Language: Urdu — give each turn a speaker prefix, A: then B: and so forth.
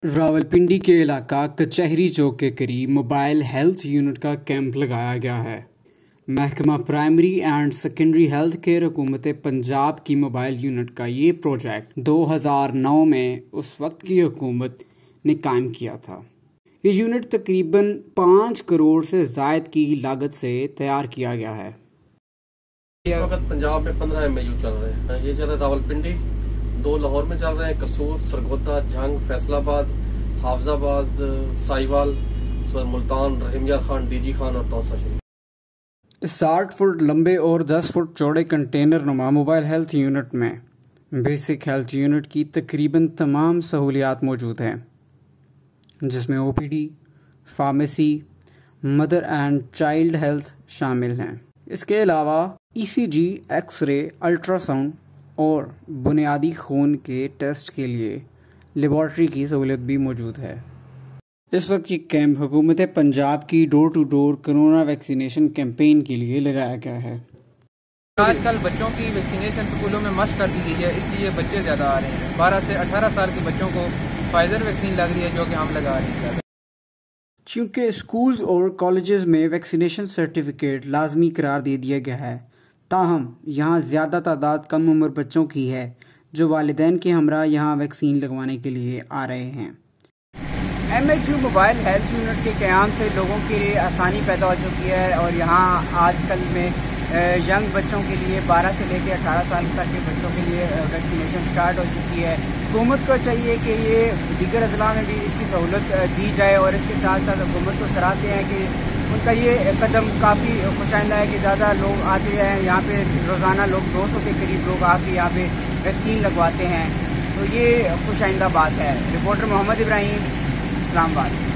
A: راولپنڈی کے علاقہ کچہری چوک کے قریب موبائل ہیلتھ یونٹ کا کیمپ لگایا گیا ہے۔ محکمہ primary and secondary health care حکومت پنجاب کی موبائل یونٹ کا یہ پروجیکٹ 2009 میں اس وقت کی حکومت نے قائم کیا تھا۔ یہ یونٹ تقریباً 5 کروڑ سے زائد کی لاگت سے تیار کیا گیا ہے۔
B: اس وقت پنجاب میں 15 MAU چل رہے ہیں۔ یہ چل رہا ہے راولپنڈی، 2 لاہور میں چل رہے ہیں، قصور، سرگودا، جھنگ، فیصل آباد، حافظ آباد، سائیوال، ملتان، رحیم یار خان، ڈی جی خان اور توسا شریف۔
A: 60 فٹ لمبے اور 10 فٹ چوڑے کنٹینر نما موبائل ہیلتھ یونٹ میں بیسک ہیلتھ یونٹ کی تقریباً تمام سہولیات موجود ہیں، جس میں OPD، pharmacy, mother and child health شامل ہیں۔ اس کے علاوہ ECG، X ray, ultrasound اور بنیادی خون کے ٹیسٹ کے لیے لیبارٹری کی سہولت بھی موجود ہے۔ اس وقت یہ کیمپ حکومت پنجاب کی door to door corona vaccination campaign کے لیے لگایا گیا ہے۔
C: آج کل بچوں کی ویکسینیشن سکولوں میں مشق کر دی گئی ہے، اس لیے بچے زیادہ آ رہے ہیں۔ 12 سے 18 سال کے بچوں کو فائزر ویکسین لگ رہی ہے، جو کہ ہم لگا رہے ہیں۔
A: چونکہ اسکولز اور کالجز میں ویکسینیشن سرٹیفکیٹ لازمی قرار دے دیا گیا ہے، تاہم یہاں زیادہ تعداد کم عمر بچوں کی ہے جو والدین کے ہمراہ یہاں ویکسین لگوانے کے لیے آ رہے ہیں۔
D: MHU موبائل ہیلتھ یونٹ کے قیام سے لوگوں کے لیے آسانی پیدا ہو چکی ہے، اور یہاں آج کل میں ینگ بچوں کے لیے 12 سے لے کے 18 سال تک کے بچوں کے لیے ویکسینیشن سٹارٹ ہو چکی ہے۔ حکومت کو چاہیے کہ یہ دیگر اضلاع میں بھی اس کی سہولت دی جائے، اور اس کے ساتھ ساتھ حکومت کو سراہتے ہیں کہ ان کا یہ قدم کافی خوش آئندہ ہے کہ زیادہ لوگ آتے ہیں یہاں پہ، روزانہ لوگ 200 کے قریب لوگ آ کے یہاں پہ ویکسین لگواتے ہیں، تو یہ خوش آئندہ بات ہے۔ رپورٹر محمد ابراہیم، اسلام آباد۔